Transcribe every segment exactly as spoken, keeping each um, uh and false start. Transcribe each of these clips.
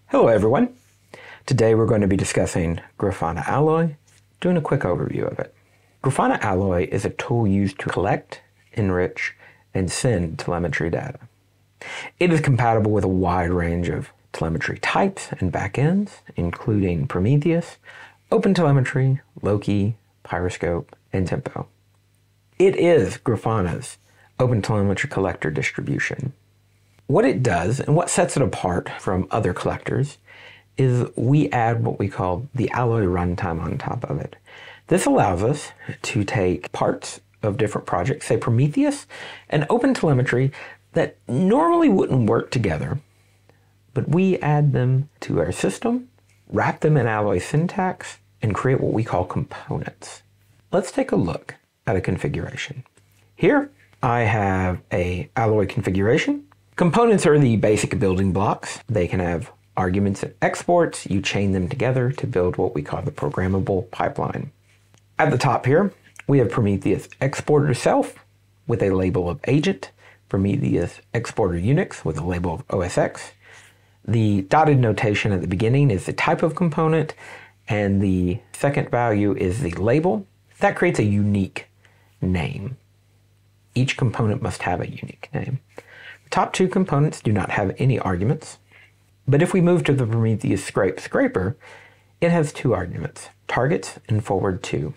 Hello everyone. Today we're going to be discussing Grafana Alloy, doing a quick overview of it. Grafana Alloy is a tool used to collect, enrich, and send telemetry data. It is compatible with a wide range of telemetry types and backends, including Prometheus, OpenTelemetry, Loki, Pyroscope, and Tempo. It is Grafana's OpenTelemetry collector distribution. What it does, and what sets it apart from other collectors, is we add what we call the Alloy runtime on top of it. This allows us to take parts of different projects, say Prometheus and OpenTelemetry, that normally wouldn't work together, but we add them to our system, wrap them in Alloy syntax, and create what we call components. Let's take a look at a configuration. Here I have a Alloy configuration. Components are the basic building blocks. They can have arguments and exports. You chain them together to build what we call the programmable pipeline. At the top here, we have Prometheus exporter self with a label of agent, Prometheus exporter Unix with a label of O S X. The dotted notation at the beginning is the type of component, and the second value is the label. That creates a unique name. Each component must have a unique name. Top two components do not have any arguments, but if we move to the Prometheus scrape scraper, it has two arguments, targets and forward to.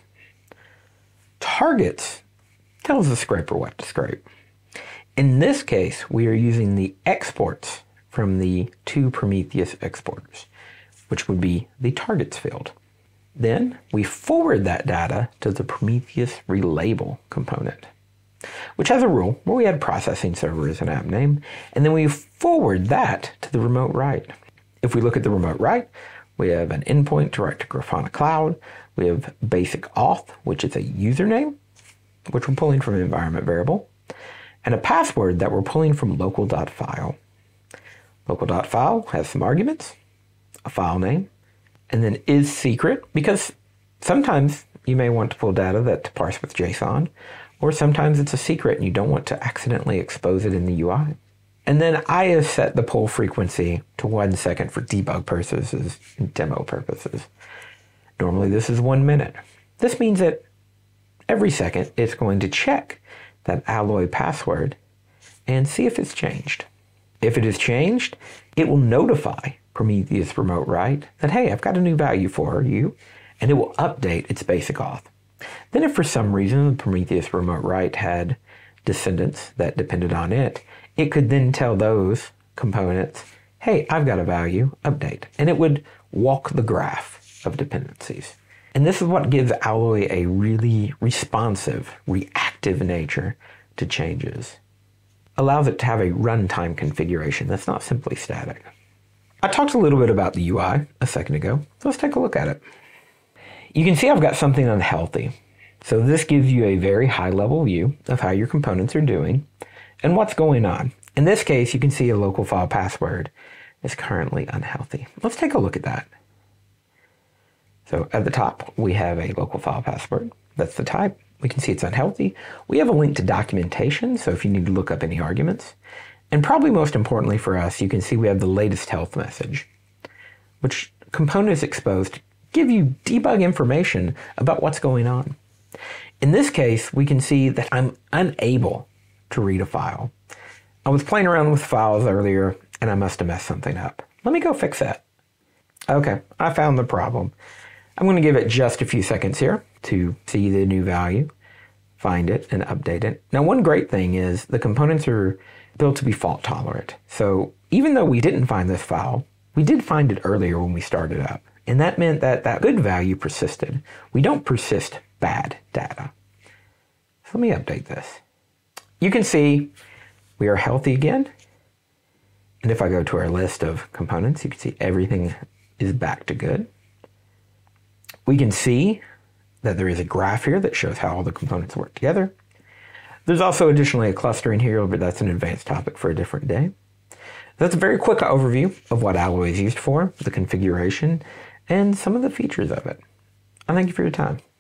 Targets tells the scraper what to scrape. In this case, we are using the exports from the two Prometheus exporters, which would be the targets field. Then we forward that data to the Prometheus relabel component, which has a rule where we add processing server as an app name, and then we forward that to the remote write. If we look at the remote write, we have an endpoint to write to Grafana Cloud. We have basic auth, which is a username, which we're pulling from an environment variable, and a password that we're pulling from local.file. Local.file has some arguments, a file name, and then is secret, because sometimes you may want to pull data that to parse with JSON, or sometimes it's a secret and you don't want to accidentally expose it in the U I. And then I have set the pull frequency to one second for debug purposes and demo purposes. Normally this is one minute. This means that every second it's going to check that Alloy password and see if it's changed. If it is changed, it will notify Prometheus remote write that, hey, I've got a new value for you, and it will update its basic auth. Then if for some reason the Prometheus remote write had descendants that depended on it, it could then tell those components, hey, I've got a value, update. And it would walk the graph of dependencies. And this is what gives Alloy a really responsive, reactive nature to changes. Allows it to have a runtime configuration that's not simply static. I talked a little bit about the U I a second ago, so let's take a look at it. You can see I've got something unhealthy. So this gives you a very high level view of how your components are doing and what's going on. In this case, you can see a local file password is currently unhealthy. Let's take a look at that. So at the top, we have a local file password. That's the type. We can see it's unhealthy. We have a link to documentation, so if you need to look up any arguments. And probably most importantly for us, you can see we have the latest health message, which component is exposed to give you debug information about what's going on. In this case, we can see that I'm unable to read a file. I was playing around with files earlier and I must have messed something up. Let me go fix that. Okay, I found the problem. I'm going to give it just a few seconds here to see the new value, find it, and update it. Now, one great thing is the components are built to be fault tolerant. So even though we didn't find this file, we did find it earlier when we started up. And that meant that that good value persisted. We don't persist bad data. So let me update this. You can see we are healthy again. And if I go to our list of components, you can see everything is back to good. We can see that there is a graph here that shows how all the components work together. There's also additionally a cluster in here, but that's an advanced topic for a different day. That's a very quick overview of what Alloy is used for, the configuration, and some of the features of it. I thank you for your time.